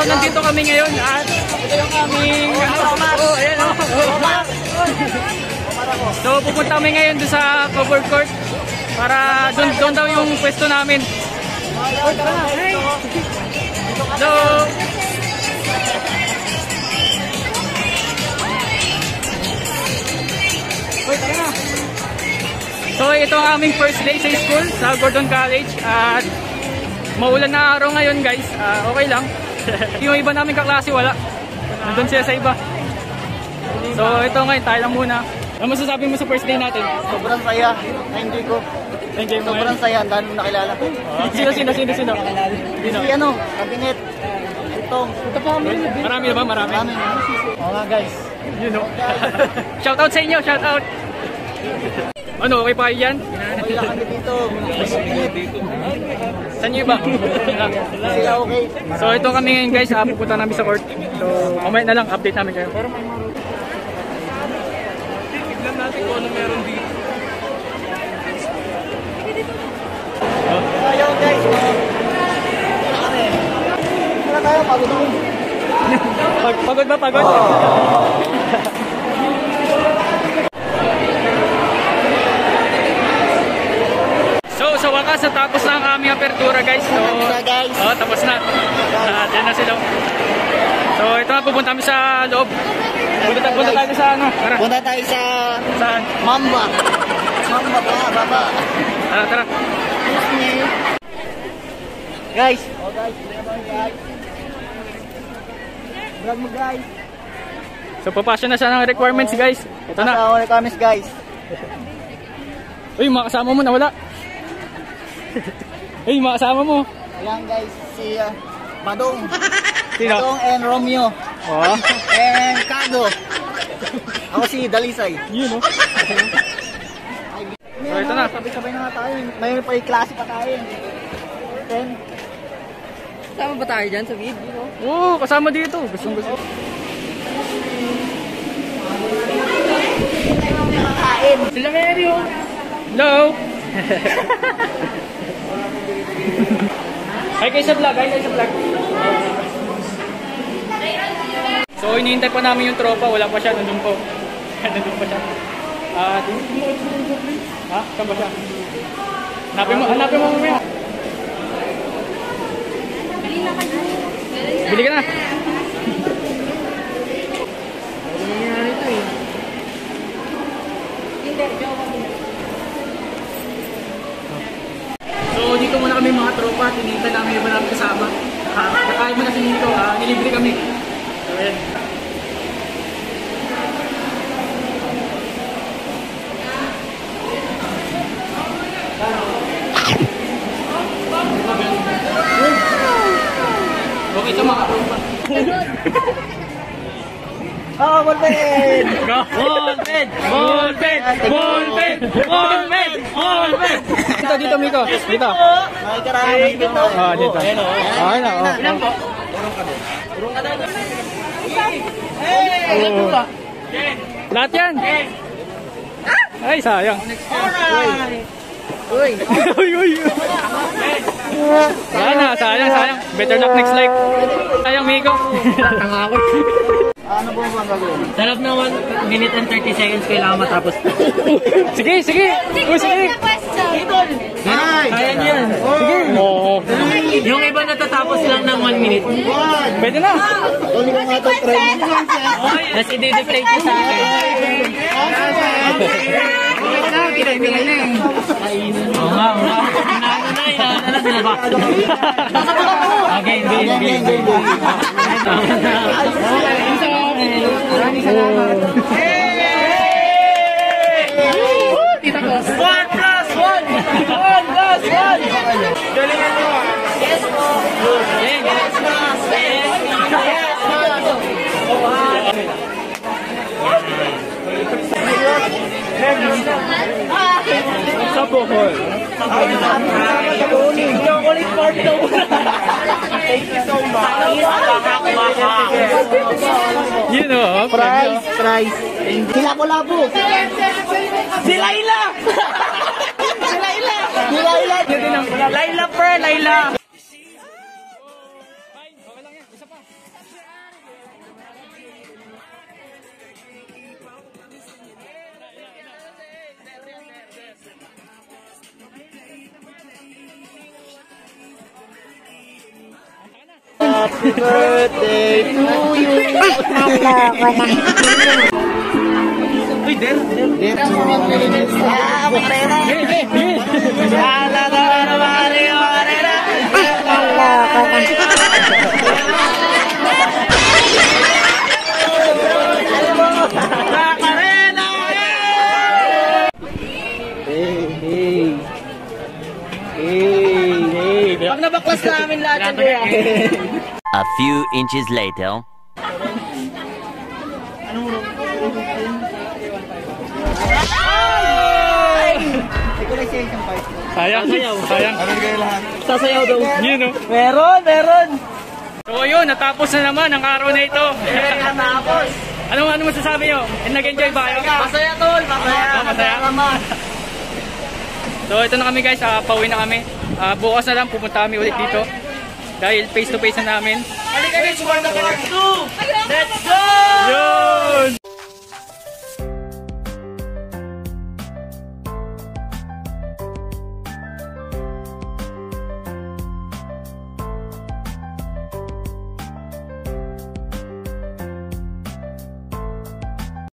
nandito kami ngayon at ito yung aming ayan o. So pupunta kami ngayon doon sa covered court para doon daw yung pwesto namin. So ito ang aming first day sa school sa Gordon College at maulan na araw ngayon guys. Okay lang. Yung iba namin kaklase wala. Nandun sila sa iba. So ito ngayon tayo lang muna. Ano masasabi mo sa first day natin? Sobrang saya. Na-enjoy ko. Enjoy mo. Sobrang saya. Ang dami mo nakilala. Sino? Si Kabinet. Itong. Marami na ba? Marami. Oo nga guys. You know. Shout out sa inyo. Shout out. Ano? Okay pa yan? Okay lang kami dito. Saan nyo iba? Sila okay. So ito kami ngayon guys. Pupunta namin sa court. So mamaya na lang. Update namin kayo. Tignan natin kung ano meron dito. Ayaw guys. Wala tayo. Pagod ako. Pagod ba? Pagod? So sa wakas natapos na ang aming apertura guys. So, tapos na. Diyan na sila. So ito nga pupunta kami sa loob. Punta tayo sa ano? Tara. Punta tayo sa Saan? Mamba. Baba. Tara. Guys. Vlog mo guys. So papasya na siya ng requirements guys. Ito na. Sa requirements guys. Uy, mga kasama mo nawala. Uy, mga kasama mo. Ayan guys, si Badong. Sino? Badong and Romeo. Oh. And Cardo. Ako si Dalisay. Yun, no? So, ito na. Sabay-sabay na nga tayo. May klase pa tayo. Then, Sama ba tayo dyan sa video? Oo, kasama dito. Gusto. Sila Mary, oh. Hello! Hi kayo sa vlog, So, hinihintay pa namin yung tropa. Wala pa siya, nandun po. Nandun pa siya. Ha? Saan ba siya? Hanapin mo mamaya. Bili ka na. So, dito muna kami mga tropa. Tinintay namin yung maraming kasama. Nakain mo na sila dito. Nilibre kami. So, ayan. Okay, ito mga tropa. Ballpen! Ballpen! Dito, Miko. Dito. May karami dito. Dito. Ilan po? Lahat yan. Ay, sayang. Uy! Wala na, sayang. Better luck next life. Sayang, Miko. Tangakot. Ano po ang gagawin? Sa loob ng 1 minute and 30 seconds kailangan matapos. Sige. Sige. Kaya niyo yan. Sige. Oo. Yung iba natatapos lang ng 1 minute. Pwede na. Tuloy ko nga ito, try mo. Tapos i-deflate ko sa akin. Pinay na eh. Oo nga. Inaano na sila ba? Okay, hindi. Maraming salamat. Tita ko. 1 plus 1! Galingan mo. Yes po. Yes. Sa Bohol. Chocolate part daw. Thank you so much. You know, Price. Si Labo-Labo. Si Laila! Laila. Laila per Laila! Okay lang yan. Isa pa. Happy birthday to you. Uy, Der. Ah, Marena. Ala na Marena. Marena. Hey. Pag nabaklas namin lahat yan, kuya. A few inches later. Sayang. Sasayaw daw. Yun, no? Meron. So yun, natapos na naman ang araw na ito. Natapos. Ano masasabi nyo? Nag-enjoy ba kayo? Masaya tol, masaya. Masaya naman. So ito na kami guys, pauwi na kami. Bukas na lang pupunta kami ulit dito. Dahil face to face na namin. Let's go! Yun!